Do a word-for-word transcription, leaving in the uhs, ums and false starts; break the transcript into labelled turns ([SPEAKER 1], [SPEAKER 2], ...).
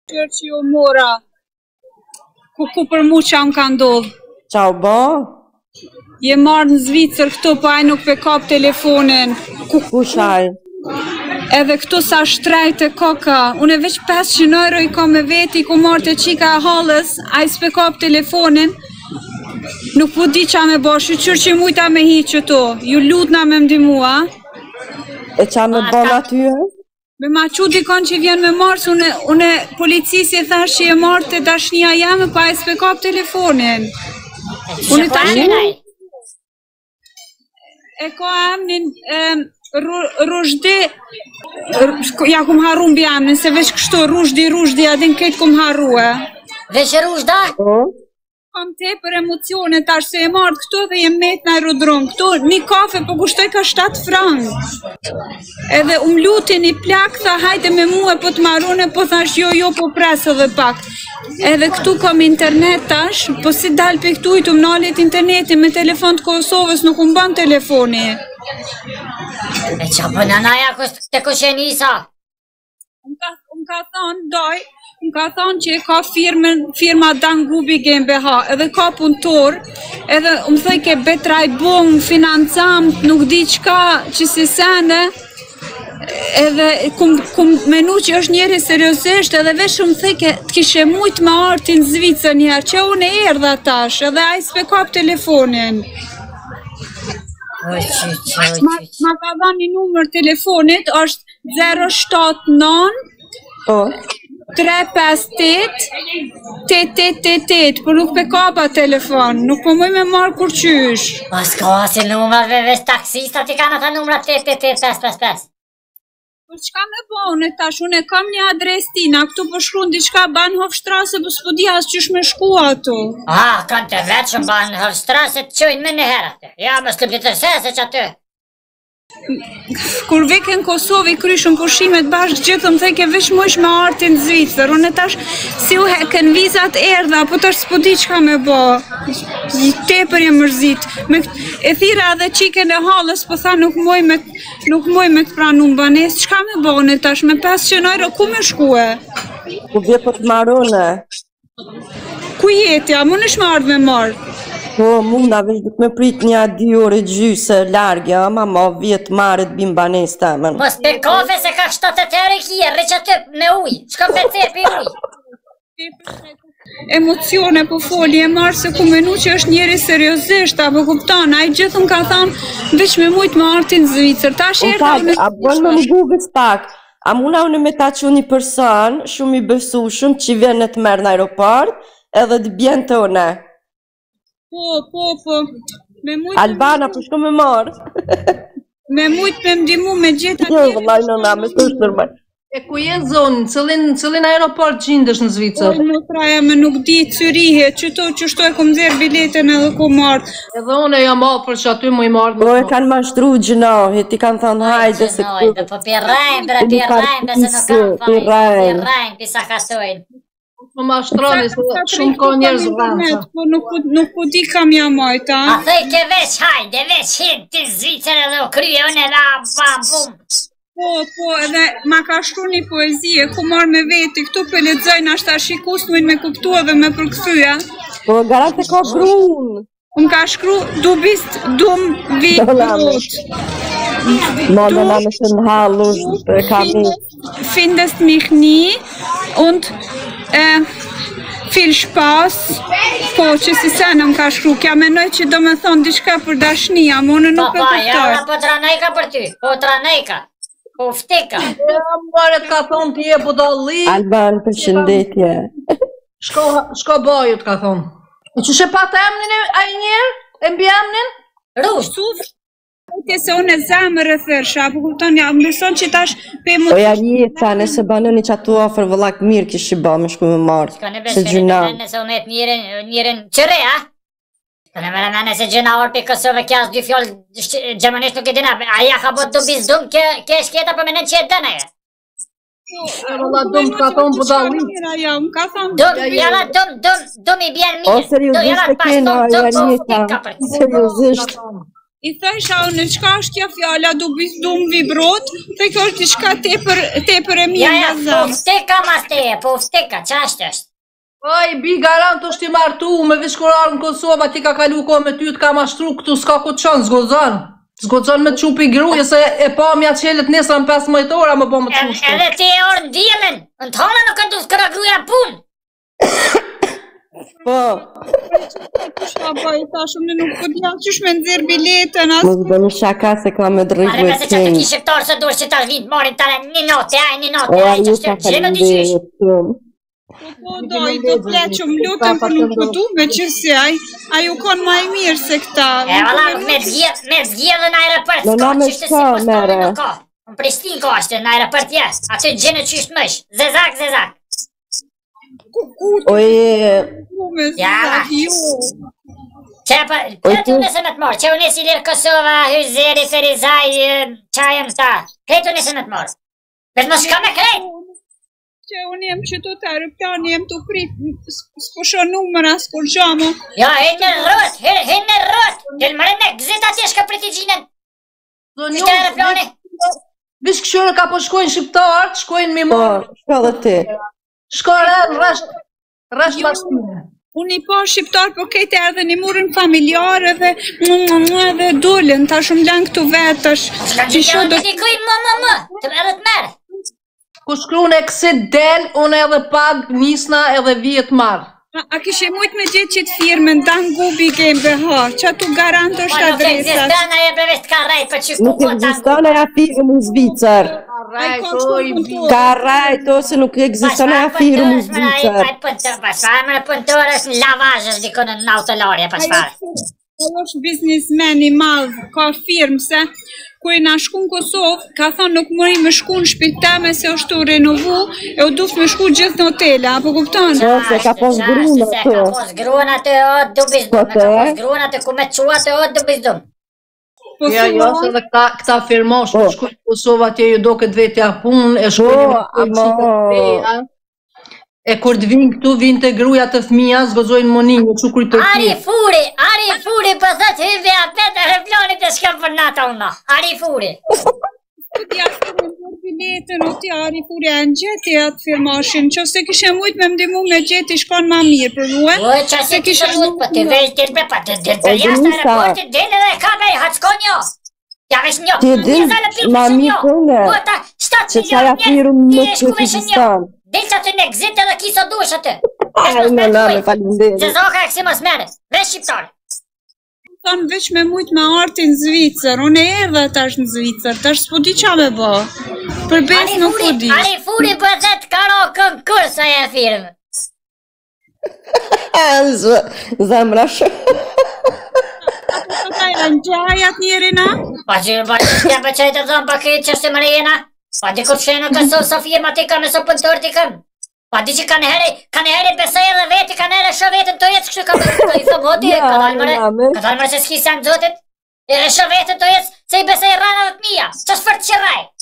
[SPEAKER 1] Qërë që jo mora, ku ku për mu që am ka ndodhë.
[SPEAKER 2] Qa u bo?
[SPEAKER 1] Je marrë në Zvicër këto, pa e nuk pe kap telefonin.
[SPEAKER 2] Ku shaj?
[SPEAKER 1] Edhe këto sa shtrajt e koka. Unë e veç pesëqind euro i ka me veti, ku marrë të qika e halës, a i s'pe kap telefonin. Nuk po di qa me bo, shqyqyr që mujta me hi që to. Ju lutna me mdimua.
[SPEAKER 2] E qa me bon aty?
[SPEAKER 1] Me ma që dikon që vjen me marës, une, une policisi e thash që e marrë të dashnia jame, pa e s'pe kap telefonin. Unë tash e ka emnin Rushdi, ja kum harru mbi emnin, se veç kështu Rushdi, Rushdi, adin këtë kum harru e.
[SPEAKER 3] Veç Rushda?
[SPEAKER 1] Kam te për emocione, tash se e marrë këto dhe jem met në aerodrom. Këto një kafe po kushtoj ka shtatë frangë. Edhe um lutin i plak, tha hajde me mua po të marrune, po thash jo, jo, po presë edhe pak. Edhe këtu kam internet tash, po si dal për këtu i të mnalit interneti me telefon të Kosovës, nuk unë ban telefoni.
[SPEAKER 3] E qa për në naja të këshenisa?
[SPEAKER 1] Unë ka thonë, doj, unë ka thonë që ka firma Dan Grubi GmbH, edhe ka punëtor, edhe unë thëj ke betraj bong, financam, nuk di qka që si sene, edhe kum menu që është njeri seriosisht, edhe vesh unë thëj ke të kishe mujt me artin Zvicër njerë, që unë e erdha tash, edhe a i s'pe kap telefonin. Ma ka dha një numër telefonit, është zero shtatë nëntë tre pesë tetë tetë tetë tetë, por nuk pe kapa telefon, nuk po muj me marrë kur qysh.
[SPEAKER 3] Pas ka si numërve veç taksistat i kanë ata numra tetë tetë tetë pesë pesë pesë.
[SPEAKER 1] Por qka me po, unë tash, unë e kam një adres tina, këtu po shkruan diçka Bahnhofstrasse, po s'po di as qysh me shku ato.
[SPEAKER 3] Ah, kanë të veçëm Bahnhofstrasse të qojnë me në herë atë. Ja, më s'lëp të tërsese që atë.
[SPEAKER 1] Kur veke në Kosovë i kryshën pushimet bashkë gjithëm, thej ke vesh mojsh me artin Zvicër, unë tash si u heken vizat erdha, po tash s'po di qka me bo. Tepër e mërzit. E thira edhe qiken e halës, po tha nuk moj me nuk moj me të pranu në banes, qka me bo në tash, me pesëqind euro, ku me shkue?
[SPEAKER 2] Ku vje për të marone?
[SPEAKER 1] Ku jetja, mu nësh me ardhë me marë?
[SPEAKER 2] Po, munda vesh duk me prit një dy ore gjysë largja, ma ma vjetë marët bim banes të amen.
[SPEAKER 3] Mos për kafe se ka shtatë euro kje, rëqë atë me uj, qka për cepi uj?
[SPEAKER 1] Emocione po foli e marë se ku menu që është njeri seriosisht, apo kupton, a i gjithëm ka thamë veç me mujt me artin Zvicër, ta shërta unë...
[SPEAKER 2] A bënë me më gubës pak, a muna unë me ta që një person, shumë i besu shumë që vjen në të merë në aeroport, edhe të bjen të une.
[SPEAKER 1] Po, po, po, me mujt...
[SPEAKER 2] Albana, po shko me marë.
[SPEAKER 1] Me mujt me mdimu me gjitha
[SPEAKER 2] Jo, vëllaj në na, me të është nërmaj.
[SPEAKER 4] E ku je zonë, cëllin aeroport gjindesh në Zvicër?
[SPEAKER 1] Po, në traja me nuk di Cyrihe, që to që shtoj kom zirë biletën edhe ku martë.
[SPEAKER 4] Edhe unë e jam alë për që aty mu i martë.
[SPEAKER 2] Po e kanë mashtru gjënohi, ti kanë thonë hajde se
[SPEAKER 3] këtu. Gjënohi, po pirajnë, bre pirajnë, se nuk kanë fajnë, pirajnë, pisa kasojnë.
[SPEAKER 4] Po mashtroni, se shumë ka njerëz vëndë.
[SPEAKER 1] Po nuk po di kam jam majta.
[SPEAKER 3] A thej ke veç hajde, veç hinë të Zvicër edhe u krye, unë e la bam bum.
[SPEAKER 1] Po, po, edhe ma ka shkru një poezie, ku marrë me veti, këtu për lexojnë ashta shikus, në me kuptu edhe me përkëthyja.
[SPEAKER 2] Po, garante ka grunë.
[SPEAKER 1] Unë ka shkru, du bist, dum, vi, brot.
[SPEAKER 2] Ma në në në shënë halu, kam një.
[SPEAKER 1] Findest mich nie, und fil shpas, po, që si senë më ka shkru, kja menoj që do me thonë diçka për dashnia, më në nuk e
[SPEAKER 3] përtoj. Pa, ja, po tranejka për ty, po tranejka. Po fteka.
[SPEAKER 4] Ja, mbaret ka thonë t'je budalli.
[SPEAKER 2] Alban, për shëndetje.
[SPEAKER 4] Shko bajut ka thonë. E që shë patë emnin e njerë? E mbi emnin?
[SPEAKER 3] Rush.
[SPEAKER 1] Ute se unë e zemër e thërsha, po kupton, ja, më beson që tash pe më...
[SPEAKER 2] O ja jeca, nëse banoni që atu ofër vëllak mirë kishë ba me shku me marë.
[SPEAKER 3] Shko në besë nëse unë e të njerën qëre, a? Shko në mërë nëse gjëna orë për Kosovë kja së dy fjollë gjëmënisht nuk e dina, a ja ka bot të bizdum ke shketa për menen që e dëna e?
[SPEAKER 4] Valla dum ka thonë budalli.
[SPEAKER 3] Dum, jala dum, dum, dum i bjen mirë.
[SPEAKER 2] O seriosisht e kena, Janita, seriosisht.
[SPEAKER 1] I thësha unë çka është kjo fjala du bizdum vibrot, dhe kjo është diçka tepër tepër e
[SPEAKER 3] Ja,
[SPEAKER 1] mirë
[SPEAKER 3] ja,
[SPEAKER 1] nga
[SPEAKER 3] po
[SPEAKER 1] zëm.
[SPEAKER 3] vteka mas teje, po vteka, ç'është është?
[SPEAKER 4] Oj, bi garant është i martu me vishkurar në Kosovë, ti ka kalu ko me ty të ka mashtru këtu, s'ka ku të qanë, zgozon. Zgozon me qupi gruje, se e pa mja qelet nesra në pesëmbëdhjetë ora më po më të
[SPEAKER 3] Edhe
[SPEAKER 4] fushtu.
[SPEAKER 3] edhe ti e orë në dielën, në tonë nuk kanë du të këra gruja punë.
[SPEAKER 2] Po,
[SPEAKER 1] Kush ka bëj tash unë nuk po di qysh me nxjerr biletën as.
[SPEAKER 2] mos bëni shaka se ka me
[SPEAKER 3] Are
[SPEAKER 2] drejtë
[SPEAKER 3] pse që të
[SPEAKER 2] king.
[SPEAKER 3] kishë këtarë se dush që ta vinë marin tale një note, aj, një note,
[SPEAKER 2] O,
[SPEAKER 3] aj, që
[SPEAKER 2] ju
[SPEAKER 3] është
[SPEAKER 2] ka
[SPEAKER 3] gjenë di qysh.
[SPEAKER 2] falenderit shumë.
[SPEAKER 1] Po po doj, do të pleqëm lutëm për nuk po du me që si aj, aj u konë ma i mirë se këta.
[SPEAKER 3] E valla, me zgjedh, me zgjedh në aeroport,
[SPEAKER 2] Në
[SPEAKER 3] s'ka
[SPEAKER 2] na me
[SPEAKER 3] qysh të si
[SPEAKER 2] shka,
[SPEAKER 3] postoni
[SPEAKER 2] mere.
[SPEAKER 3] nuk ka. Në Prishtinë ka është, në aeroport jes, aty gjenë qysh mësh, zezak, zezak.
[SPEAKER 2] Oje,
[SPEAKER 1] Me
[SPEAKER 3] Ja,
[SPEAKER 1] zak, jo.
[SPEAKER 3] Që pa, kretu nëse në të morë, që unë si lirë Kosova, Hyzeri, Ferizaj, qajem ta, kretu nëse në të morë. Vetë më shka me krejt.
[SPEAKER 1] Që unë jem qytetar, plan jem të prit, s'po shon numër as kur gjamo.
[SPEAKER 3] Ja, hinë në rrët, hinë në rrët, del mëre me gzit atje shka priti gjinën. Ishte aeroplani.
[SPEAKER 4] Vish këshyre ka po shkojnë shqiptarët, shkojnë mi
[SPEAKER 2] po,
[SPEAKER 4] marë,
[SPEAKER 2] shka dhe ti.
[SPEAKER 4] shkojnë rrësht, rrësht bashkime.
[SPEAKER 1] Unë i pa shqiptar, po kejtë erdhe një murën familjarë dhe dhe dolën, ta shumë lanë këtu vetësh.
[SPEAKER 3] Shka gjithë në të dikuj më më më, të edhe të merë.
[SPEAKER 4] Ku shkruan e kësit del, unë edhe pag nisna edhe vijet marë.
[SPEAKER 1] A, a kishe mujt me gjithë qitë firmën, Dan Gubi GmbH, që atu garant
[SPEAKER 3] Po
[SPEAKER 1] është
[SPEAKER 3] nuk
[SPEAKER 1] adresat.
[SPEAKER 3] egzistana e brevet ka rajt për që ku
[SPEAKER 2] Nuk
[SPEAKER 3] po ta
[SPEAKER 2] ekziston e afirë në Zvicër.
[SPEAKER 4] Rajt,
[SPEAKER 1] ka
[SPEAKER 4] oj,
[SPEAKER 1] shumë
[SPEAKER 4] bi.
[SPEAKER 1] punëtor.
[SPEAKER 2] Ka rajt ose nuk ekziston e afirë në Zvicër.
[SPEAKER 3] Pasfar më në pëntërës në lavazhës diko në autolarje, pasfar.
[SPEAKER 1] Ajo është biznismen i madh, ka firmë se kur i na shku në Kosovë, ka thonë nuk mëri me shku në shtëpinë teme se është u renovu, e u duf me shku gjithë në hotele, apo kupton?
[SPEAKER 2] Po, se ka pos grunë
[SPEAKER 3] Se
[SPEAKER 2] ato.
[SPEAKER 3] ka pos grunë atë o du bizdum,
[SPEAKER 2] Po,
[SPEAKER 3] ka
[SPEAKER 2] te?
[SPEAKER 3] pos grunë atë ku me qua atë o du bizdum.
[SPEAKER 1] Po
[SPEAKER 4] Ja, jo, se dhe këta, këta firmosh,
[SPEAKER 2] Po.
[SPEAKER 4] shkojnë në Kosovë atje ju do këtë vetja punë, e shkojnë
[SPEAKER 2] Po,
[SPEAKER 4] në
[SPEAKER 2] ama-
[SPEAKER 4] Kosovë. E kur të vinë këtu, vinë të gruja të fëmija, zgozojnë monin, në qukri të
[SPEAKER 3] Ari
[SPEAKER 4] tjerë.
[SPEAKER 3] furi, ari furi, për thët hyve apet e replonit e shkëm për nata una. Ari furi.
[SPEAKER 1] Po t'ja se me mërë biletën o t'ja ari furi e në gjeti atë firmashin, që se kishe mujt me mdimu me gjeti shkon ma mirë për muë.
[SPEAKER 3] O, që se kisha mund, për të veç të bre, për të dhe të jashtë
[SPEAKER 2] Denisa.
[SPEAKER 3] aeroportit, dhe në dhe ka bej, hacko njo. Ja vesh njo,
[SPEAKER 2] Ti din, ma
[SPEAKER 3] njo.
[SPEAKER 2] mirë këne,
[SPEAKER 3] O, ta, shtatë
[SPEAKER 2] se
[SPEAKER 3] milion
[SPEAKER 2] qaja
[SPEAKER 3] njerë,
[SPEAKER 2] firëm
[SPEAKER 3] ti
[SPEAKER 2] nuk
[SPEAKER 3] e shku vesh njo.
[SPEAKER 2] ekziston.
[SPEAKER 3] Delë që të në gzit edhe kisa dush atë.
[SPEAKER 2] Aj, në në, me falenderit.
[SPEAKER 3] Se zoka e kësi mos mere, vesh shqiptar.
[SPEAKER 1] Thonë veç me mujt me artin Zvicër, unë e erdhe tash në Zvicër, tash s'po di qa me bo. Për bes
[SPEAKER 3] Ari
[SPEAKER 1] nuk po
[SPEAKER 3] furi,
[SPEAKER 1] di.
[SPEAKER 3] ari furi për dhe të karo konkurs a e firmë.
[SPEAKER 2] Zemra shë.
[SPEAKER 1] Po ta e në gjajat njeri na?
[SPEAKER 3] Pa që pa që t'ja për qajtë të dhëmë për këtë që është më rejena. Pa di kur shenë në këso sa firma ti kanë, nëso pëntër ti kanë. Pa di që kanë heri, kanë heri besoj edhe veti, kanë heri shë vetën të jetë kështu ka për të i thëmë hoti,
[SPEAKER 2] Ja,
[SPEAKER 3] ka dalë mëre,
[SPEAKER 2] ja, me.
[SPEAKER 3] ka dalë mëre se s'ki sen zotit. E shë vetën të jetë se i besoj rana dhe të mija, që është për të qëraj.